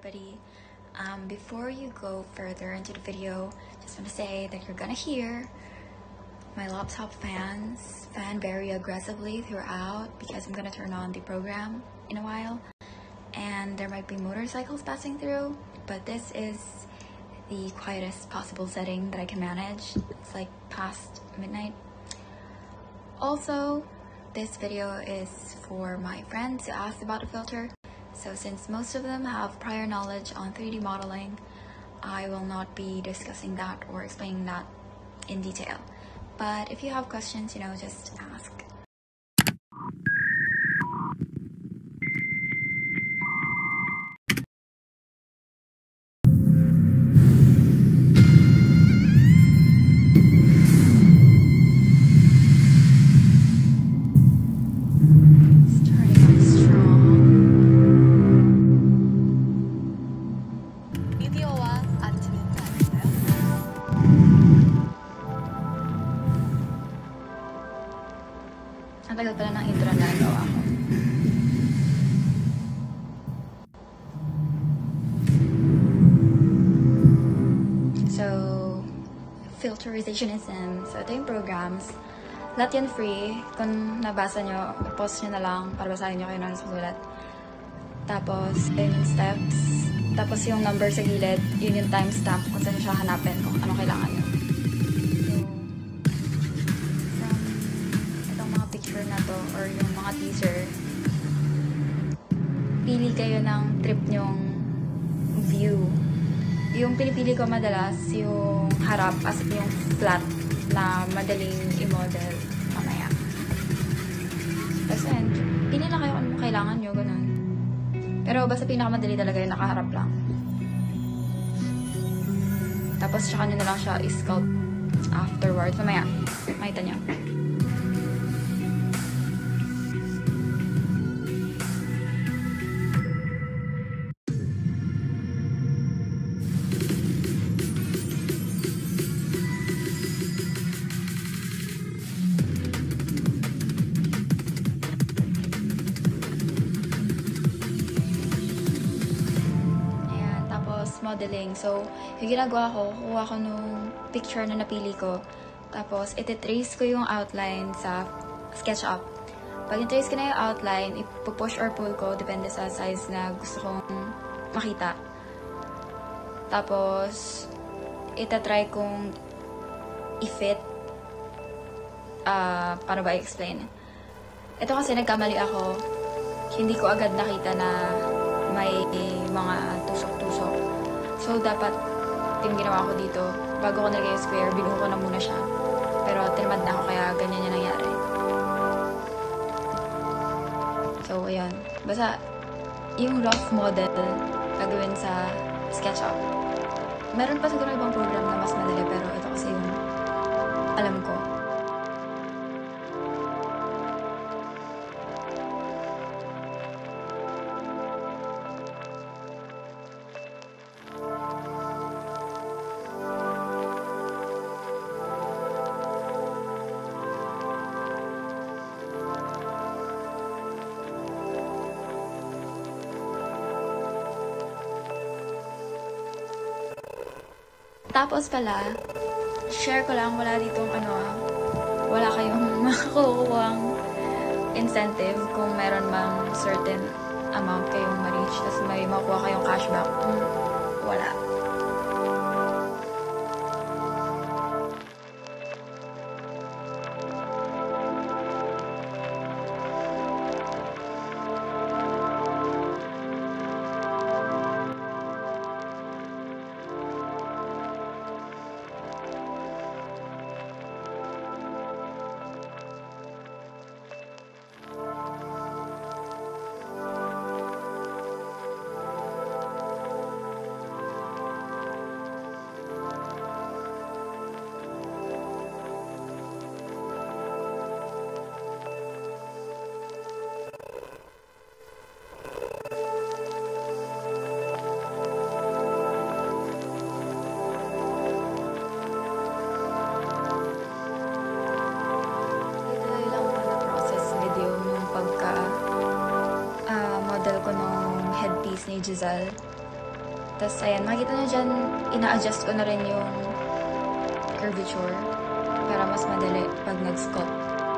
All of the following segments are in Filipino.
everybody. Before you go further into the video, just want to say that you're gonna hear my laptop fan very aggressively throughout because I'm gonna turn on the program in a while, and there might be motorcycles passing through, but this is the quietest possible setting that I can manage. It's like past midnight. Also, this video is for my friends who asked about the filter. So since most of them have prior knowledge on 3D modeling, I will not be discussing that or explaining that in detail. But if you have questions, just ask. Ang tagal pala ng intro na nagawa ko. So, filterizationism. So, ito yung programs. Lahat yan free. Kung nabasa nyo, post nyo na lang para basahin nyo kayo ng sulat. Tapos, yun yung steps. Tapos yung number sa gilid, yun yung timestamp kung saan siya hanapin, kung ano kailangan nyo. Na to or yung mga teaser, pili kayo ng trip nyong view. Yung pinipili ko madalas yung harap as yung flat na madaling i-model mamaya. Tapos yun, pili na kayo kung kailangan nyo, ganun. Pero basta pinakamadali talaga yung nakaharap lang. Tapos tsaka nyo na lang siya i-sculpt afterwards mamaya. Makita nyo. Modeling. So, yung ginagawa ko, kukuha ko nung picture na napili ko. Tapos, ititrace ko yung outline sa SketchUp. Pag i-trace ko na yung outline, ipupush or pull ko, depende sa size na gusto kong makita. Tapos, itatry kong i-fit. Paano ba i-explain? Ito kasi nagkamali ako. Hindi ko agad nakita na may mga tusok-tusok. So, dapat yung ginawa ko dito, bago ko nilagay yung square, binuho ko na muna siya. Pero tinamad na ako, kaya ganyan yung nangyari. So, ayun. Basta, yung rough model, gagawin sa SketchUp. Meron pa siguro ibang program na mas madali, pero ito kasi yung alam ko. Tapos pala, share ko lang, wala ditong wala kayong makukuhang incentive kung meron mang certain amount kayong ma-reach, tapos may makukuha kayong cashback. Wala. Giselle. Tapos, ayan, makikita nyo dyan, ina-adjust ko na rin yung curvature para mas madali pag nag-sculpt.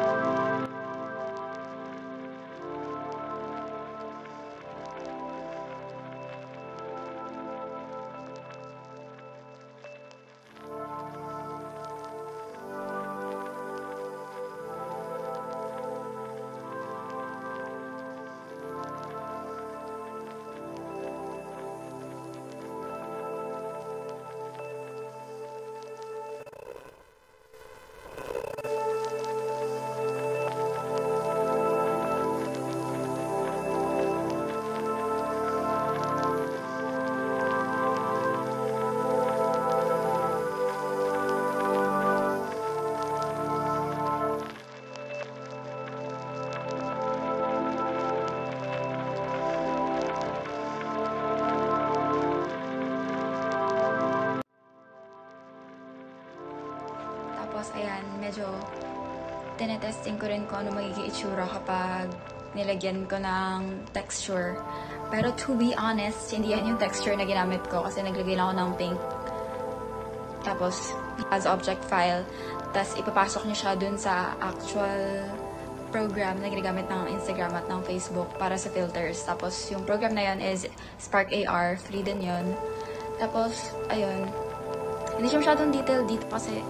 Tapos, ayan, medyo tinetesting ko rin kung ano magiging itsura kapag nilagyan ko ng texture. Pero to be honest, hindi yan yung texture na ginamit ko kasi naglagay lang ako ng pink. Tapos, as object file. Tapos, ipapasok niyo siya dun sa actual program na ginagamit ng Instagram at ng Facebook para sa filters. Tapos, yung program na yun is Spark AR. Free din yun. Tapos, ayun. Hindi siya masyadong detail dito kasi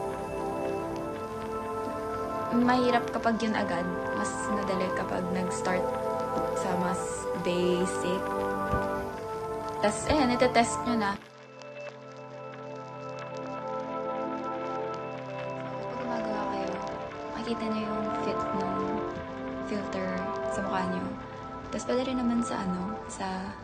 mahirap kapag yun agad. Mas madali kapag nag-start sa mas basic. Tapos, ayan, ito-test nyo na. Kapag gumagawa kayo, makikita nyo yung fit ng filter sa mukha nyo. Tapos, pwede rin naman sa sa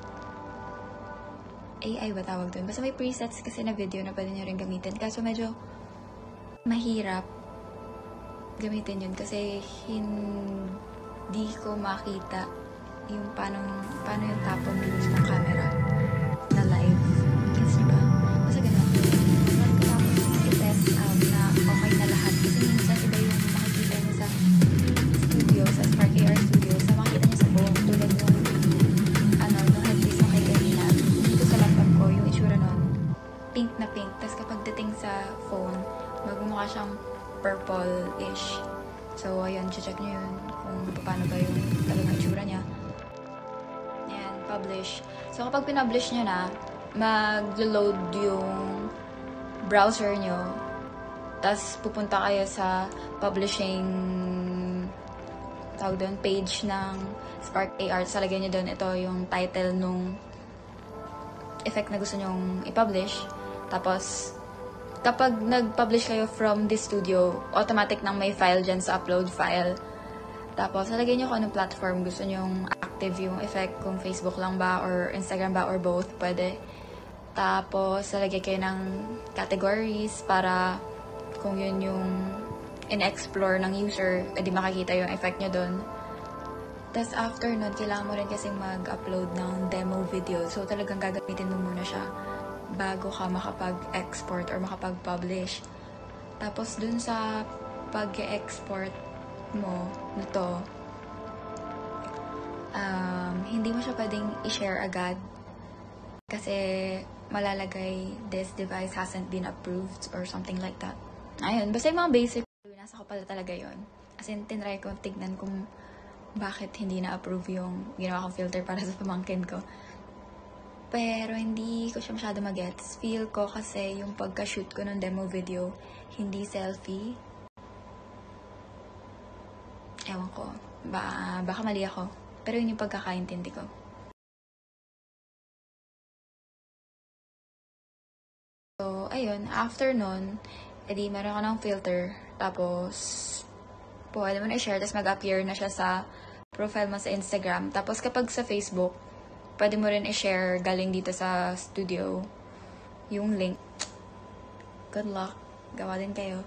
AI ba tawag doon? Basta may presets kasi na video na pwede nyo rin gamitin. Kaso medyo mahirap gamitin yun kasi hindi ko makita yung paano yung tapon use ng camera na live. Gets nyo ba? Basta ganun. Tapos i-test out na okay na lahat. Kasi minsan iba yung makikita nyo sa studio, sa Spark AR Studio, sa makikita nyo sa phone, tulad nung nung headpiece ng kay Karina. Dito sa laptop ko, yung itsura nun, pink na pink. Tapos kapag dating sa phone, magmumukha siyang purple-ish. So, ayun, check nyo yun kung paano ba yung talagang itsura niya. Ayan, publish. So, kapag pinublish nyo na, mag-load yung browser nyo. Tapos, pupunta kayo sa publishing tawag doon, page ng Spark AR. Tapos, lagyan nyo doon, ito yung title nung effect na gusto nyong i-publish. Tapos, kapag nag-publish kayo from this studio, automatic nang may file dyan sa upload file. Tapos, nalagay nyo kung anong platform gusto nyong active yung effect, kung Facebook lang ba, or Instagram ba, or both, pwede. Tapos, nalagay kayo ng categories para kung yun yung in-explore ng user, edi makikita yung effect nyo dun. Tapos, after nun, kailangan mo rin kasing mag-upload ng demo video. So, talagang gagamitin mo muna siya bago ka makapag-export or makapag-publish. Tapos, dun sa pag-export mo nito, hindi mo siya pwedeng i-share agad kasi malalagay this device hasn't been approved or something like that. Ayun, basta yung mga basic, nasa ko pala talaga yun. As in, tinry ko tignan kung bakit hindi na-approve yung ginawa kong filter para sa pamangkin ko. Pero hindi ko siya masyado magets. Feel ko kasi yung pagka-shoot ko ng demo video, hindi selfie. Ewan ko. Baka mali ako. Pero yun yung pagkakaintindi ko. So, ayun. After nun, edi meron ka ng filter. Tapos, pwede mo na i-share. Tapos mag-appear na siya sa profile mo sa Instagram. Tapos kapag sa Facebook, pwede mo rin i-share galing dito sa studio yung link. Good luck. Gawa din kayo.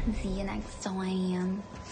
See you next time.